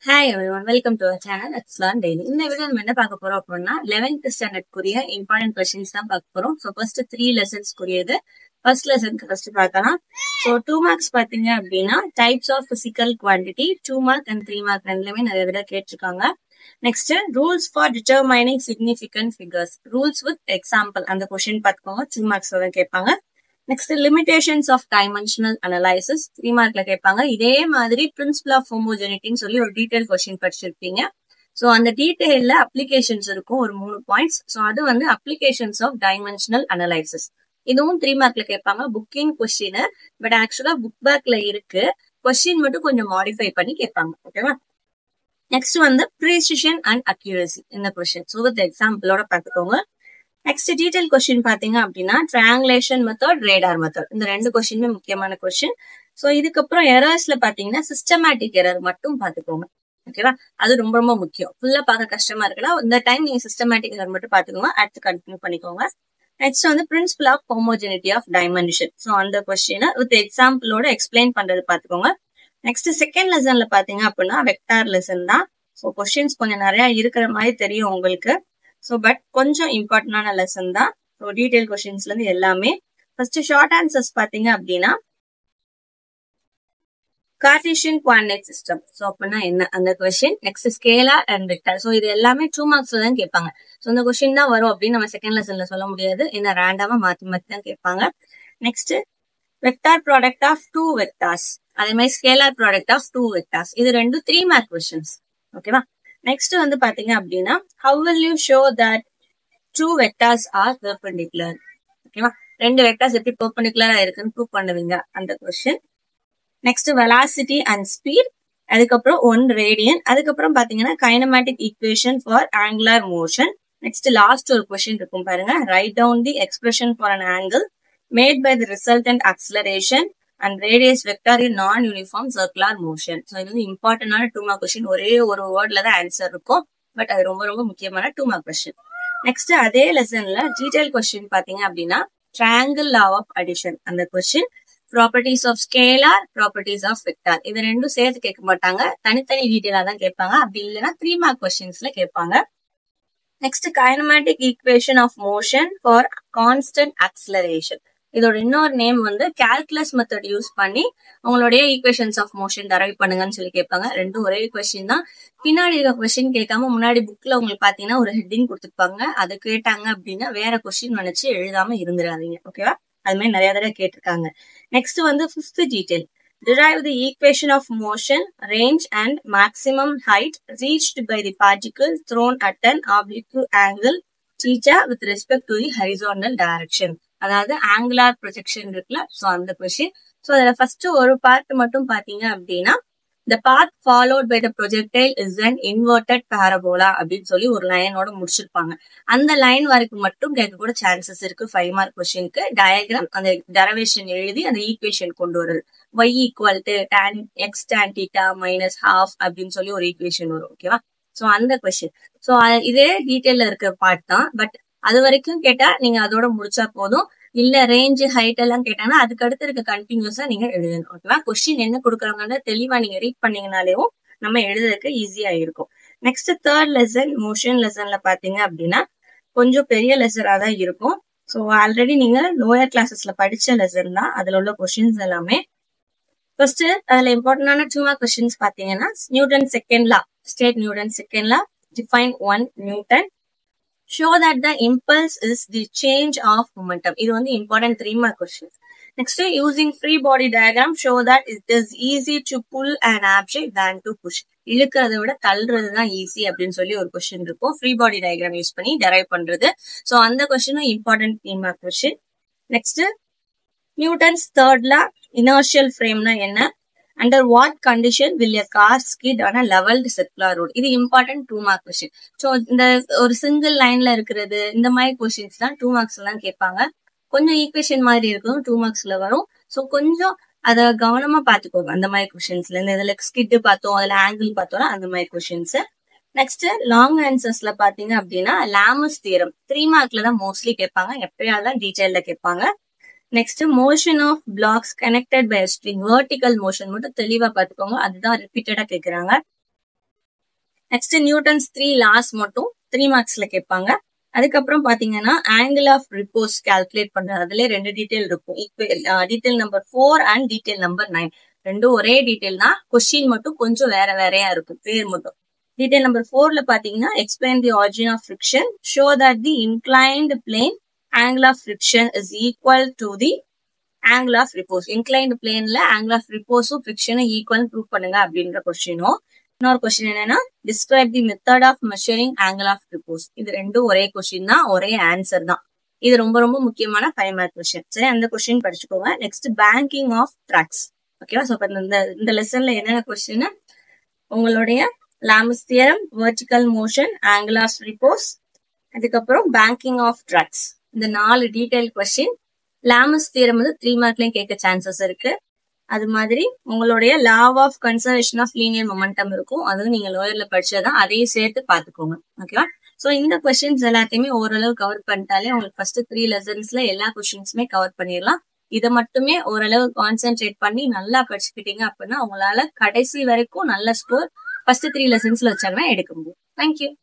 Hi everyone, welcome to our channel. Let's learn daily. இந்த video நம்ம என்ன பார்க்க போறோம் அப்படின்னா 11th standard குரிய இம்பார்ட்டன்ட் கொஸ்டின்ஸ் தான் பார்க்க போறோம். ஸோ ஃபர்ஸ்ட் 3 லெசன்ஸ் குரியது. ஃபர்ஸ்ட் லெசனுக்கு ஃபர்ஸ்ட் பார்க்கலாம். ஸோ 2 மார்க்ஸ் பார்த்தீங்க அப்படின்னா types of physical quantity 2 mark and 3 mark ரெண்டுலயுமே நிறைய தடவை கேட்டிருக்காங்க. Next rules for determining significant figures, rules with example அந்த கொஸ்டின் பார்த்துக்கோங்க. 2 மார்க்ஸ் தான் கேட்பாங்க. Next limitations of dimensional analysis 3 மார்க்ல கேட்பாங்க. இதே மாதிரி பிரின்சிபல் ஆஃப் ஹோமோஜெனிட்டின்னு சொல்லி ஒரு டீடைல் கொஸ்டின் படிச்சிருப்பீங்க. ஸோ அந்த டீடைல்ல அப்ளிகேஷன்ஸ் இருக்கும் ஒரு 3 பாயிண்ட்ஸ். ஸோ அது வந்து அப்ளிகேஷன்ஸ் ஆஃப் டைமென்ஷனல் அனலைசிஸ். இதுவும் 3 மார்க்ல கேட்பாங்க. Booking question, but actually book பேக்ல இருக்கு. கொஸ்டின் மட்டும் கொஞ்சம் மாடிஃபை பண்ணி கேட்பாங்க. ஓகேவா? நெக்ஸ்ட் வந்து ப்ரீசிஷன் அண்ட் அக்யூரசி இந்த கொஸ்டின். ஸோ வித் எக்ஸாம்பிளோட பார்த்துக்கோங்க. நெக்ஸ்ட் டீடைல் கொஸ்டின் பாத்தீங்க அப்படின்னா ட்ரையாங்குலேஷன் மெத்தட், ரேடார் மெத்தட் இந்த 2 கொஸ்டினுமே முக்கியமான கொஸ்டின். ஸோ இதுக்கப்புறம் எரர்ஸ்ல பாத்தீங்கன்னா சிஸ்டமேட்டிக் எரர் மட்டும் பாத்துக்கோங்க. ஓகேவா? அது ரொம்ப ரொம்ப முக்கியம். ஃபுல்லா பார்க்க கஷ்டமா இருக்குன்னா இந்த டைம் நீங்க சிஸ்டமேட்டிக் எரர் மட்டும் பாத்துக்கோங்க. அடுத்து கண்டினியூ பண்ணிக்கோங்க. நெக்ஸ்ட் வந்து principle of homogeneity of dimension. So அந்த கொஸ்டினை வித் எக்ஸாம்பிளோட எக்ஸ்பிளைன் பண்றது பாத்துக்கோங்க. நெக்ஸ்ட் செகண்ட் லெசன்ல பாத்தீங்க அப்படின்னா வெக்டார் லெசன் தான். ஸோ கொஸ்டின்ஸ் கொஞ்சம் நிறைய இருக்கிற மாதிரி தெரியும் உங்களுக்கு. ஸோ பட் கொஞ்சம் இம்பார்ட்டன்டான லெசன் தான். ஸோ டீடைல் கொஸ்டின்ஸ்ல இருந்து எல்லாமே. ஃபர்ஸ்ட் ஷார்ட் ஆன்சர்ஸ் பாத்தீங்க அப்படின்னா கார்டீசியன் கோஆர்டினேட் சிஸ்டம். ஸோ அப்படின்னா என்ன அந்த question. Next scalar and vector. So இது எல்லாமே 2 மார்க்ஸ்ல தான் கேட்பாங்க. ஸோ இந்த கொஸ்டின் தான் வரும் அப்படின்னு நம்ம செகண்ட் லெசன்ல சொல்ல முடியாது. ஏன்னா ரேண்டமா மாத்தி மாத்தி தான் கேட்பாங்க. Next vector product of 2 vectors, அதே மாதிரி ஸ்கேலார் ப்ராடக்ட் ஆஃப் 2 வெக்டார்ஸ். இது ரெண்டும் 3 மார்க் கொஸ்டின்ஸ். ஓகேவா? நெக்ஸ்ட் வந்து பாத்தீங்க அப்படின்னா how will you show that 2 vectors are perpendicular? ஓகேவா? 2 வெக்டர்ஸ் எப்படி பெர்பெண்டிகுலரா இருக்குன்னு ப்ரூவ் பண்ணுவீங்க அந்த question. Next velocity and speed, அதுக்கப்புறம் 1 ரேடியன், அதுக்கப்புறம் பாத்தீங்கன்னா kinematic equation for angular motion. Next last ஒரு கொஸ்டின் இருக்கும் பாருங்க. Right down the expression for an angle made by the resultant acceleration and radius vector in non-uniform circular motion. So இது வந்து இம்பார்ட்டன்டான 2 mark question. ஒரே ஒரு வேர்ட்ல தான் ஆன்சர் இருக்கும். பட் அது ரொம்ப ரொம்ப முக்கியமான 2 மார்க் கொஸ்டின். நெக்ஸ்ட் அதே லெசன்ல டீடைல் கொஸ்டின் பாத்தீங்க அப்படின்னா ட்ரையாங்கிள் லா ஆஃப் அடிஷன் அந்த question, properties of scalar, properties of vector. இது ரெண்டும் சேர்த்து கேட்க மாட்டாங்க. தனித்தனி டீடைலா தான் கேட்பாங்க. அப்படி இல்லைன்னா 3 மார்க் கொஸ்டின்ஸ்ல கேட்பாங்க. Next kinematic equation of motion for constant acceleration. இதோட இன்னொரு நேம் வந்து கால்குலஸ் மெத்தட் யூஸ் பண்ணி உங்களுடைய ஈக்குவேஷன்ஸ் ஆஃப் மோஷன் டரைவ் பண்ணுங்கன்னு சொல்லி கேட்பாங்க. ரெண்டும் ஒரே கொஸ்டின் தான். பின்னாடி இருக்க கொஸ்டின் கேட்காம முன்னாடி புக்ல உங்களுக்கு பாத்தீங்கன்னா ஒரு ஹெட்டிங் கொடுத்துருப்பாங்க. அது கேட்டாங்க அப்படின்னா வேற கொஸ்டின் நினைச்சு எழுதாம இருந்துடாதீங்க. ஓகேவா? அது மாதிரி நிறைய தடவை கேட்டிருக்காங்க. நெக்ஸ்ட் வந்து 5th detail. derive the equation of motion, range and maximum height reached by the particle thrown at an oblique angle theta with respect to the horizontal direction. அதாவது ஆங்குலார் ப்ரொஜெக்ஷன் இருக்குல்ல. ஸோ அந்த question. So அதுல first ஒரு part மட்டும் பாத்தீங்க அப்படின்னா the path followed by the projectile is an inverted parabola அப்படின்னு சொல்லி ஒரு லைனோட முடிச்சிருப்பாங்க. அந்த லைன் வரைக்கும் மட்டும் கேட்க கூட சான்சஸ் இருக்கு 5 மார்க் கொஸ்டினுக்கு. டயக்ராம் அந்த டெரிவேஷன் எழுதி அந்த ஈக்குவேஷன் கொண்டு வருது. y equal to tan x tan theta minus half அப்படின்னு சொல்லி ஒரு ஈக்குவேஷன் வரும். ஓகேவா? ஸோ அந்த கொஸ்டின். ஸோ இதே டீடைல்ல இருக்கிற பார்ட் தான். பட் அது வரைக்கும் கேட்டா நீங்க அதோட முடிச்சா போதும். இல்ல ரேஞ்ச் ஹைட் எல்லாம் கேட்டாங்கன்னா அதுக்கு அடுத்து இருக்க கண்டினியூஸா நீங்க எழுதணும். ஓகேவா? கொஸ்டின் என்ன கொடுக்குறாங்கன்னு தெளிவா நீங்க ரீட் பண்ணீங்கனாலேயும் நம்ம எழுதுறதுக்கு ஈஸியா இருக்கும். நெக்ஸ்ட் 3rd லெசன் மோஷன் லெசன்ல பாத்தீங்க அப்படின்னா கொஞ்சம் பெரிய லெசனா தான் இருக்கும். ஸோ ஆல்ரெடி நீங்க லோயர் கிளாஸஸ்ல படிச்ச லெசன் தான். அதுல உள்ள கொஸ்டின்ஸ் எல்லாமே. ஃபர்ஸ்ட் அதுல இம்பார்ட்டன்டான 2 மார்க் கொஸ்டின்ஸ் பாத்தீங்கன்னா Newton second law, state Newton second law, define 1 Newton, show that the impulse is the change of momentum. இது வந்து important 3 mark question. Next, using free body diagram, show that it is easy to pull an object than to push. இழுக்கிறத விட தள்ளுறது தான் easy அப்படின்னு சொல்லி ஒரு question இருக்கும். Free body diagram use பண்ணி டெரைவ் பண்றது. ஸோ அந்த கொஸ்டினும் important 3 mark question. Next Newton's third law, inertial ஃப்ரேம்னா என்ன, under what condition will a car skid on a leveled circular road. இது இம்பார்ட்டன்ட் 2 மார்க் கொஸ்டின். ஸோ இந்த ஒரு சிங்கிள் லைன்ல இருக்கிறது இந்த மாதிரி கொஸ்டின்ஸ் தான் 2 மார்க்ஸ் எல்லாம் கேட்பாங்க. கொஞ்சம் ஈக்குவேஷன் மாதிரி இருக்கும் 2 மார்க்ஸ்ல வரும். ஸோ கொஞ்சம் அதை கவனமா பாத்துக்கோங்க. அந்த மாதிரி கொஸ்டின்ஸ்ல இந்த இதுல ஸ்கிட் பார்த்தோம், அதுல ஆங்கிள் பார்த்தோம்னா அந்த மாதிரி கொஸ்டின்ஸ். நெக்ஸ்ட் லாங் ஆன்சர்ஸ்ல பாத்தீங்க அப்படின்னா லாமஸ் தியரம் 3 மார்க்ல தான் மோஸ்ட்லி கேட்பாங்க. எப்பயாவது டீடைல்ல கேட்பாங்க. Next motion of blocks connected by string, vertical motion மட்டும் தெளிவா பாத்துக்கோங்க. அதுதான் ரிப்பீட்டடா கேக்குறாங்க. நெக்ஸ்ட் நியூட்டன்ஸ் 3 லாஸ் மட்டும் 3 மார்க்ஸ்ல கேட்பாங்க. அதுக்கப்புறம் பாத்தீங்கன்னா ஆங்கிள் ஆஃப் ரிப்போஸ் கால்குலேட் பண்றது, அதுல 2 டீடைல் இருக்கும். Detail number 4 and detail number 9 ரெண்டும் ஒரே டீடைல் தான், கொஸ்டின் மட்டும் கொஞ்சம் வேற வேறையா இருக்கும், பேர் மட்டும். டீடைல் நம்பர் 4ல பாத்தீங்கன்னா explain the origin of friction, show that the inclined plane angle of friction is equal to the angle of repose. inclined planeல angle of repose friction equal prove பண்ணுங்க அப்படின்ற கொஸ்டினும், இன்னொரு கொஸ்டின் என்னன்னா describe the method of measuring angle of repose. இது ரெண்டும் ஒரே question தான், ஒரே ஆன்சர் தான். இது ரொம்ப ரொம்ப முக்கியமான 5 மார்க் கொஸ்டின். சரி, அந்த கொஸ்டின் படிச்சுக்கோங்க. Next banking of tracks. ஓகேவா? சோ இந்த லெசன்ல என்னென்ன கொஸ்டின், உங்களுடைய Lami's theorem, vertical motion, angle of repose, அதுக்கப்புறம் பேங்கிங் ஆஃப் ட்ராக்ஸ், இந்த 4 டீடைல் கொஸ்டின். லாமஸ் தியரம் வந்து 3 மார்க்லயும் கேட்க சான்சஸ் இருக்கு. அது மாதிரி உங்களுடைய law of conservation of linear momentum இருக்கும், அதுவும் நீங்க லோயர்ல படிச்சதான், அதையும் சேர்த்து பாத்துக்கோங்க. ஓகேவா? சோ இந்த கொஸ்டின்ஸ் எல்லாத்தையுமே ஓரளவு கவர் பண்ணிட்டாலே உங்களுக்கு ஃபர்ஸ்ட் 3 லெசன்ஸ்ல எல்லா கொஸ்டின்ஸுமே கவர் பண்ணிடலாம். இதை மட்டுமே ஓரளவு கான்சென்ட்ரேட் பண்ணி நல்லா படிச்சுக்கிட்டீங்க அப்படின்னா உங்களால கடைசி வரைக்கும் நல்ல ஸ்கோர் ஃபர்ஸ்ட் 3 லெசன்ஸ்ல வச்சாங்கன்னா எடுக்க முடியும். தேங்க்யூ.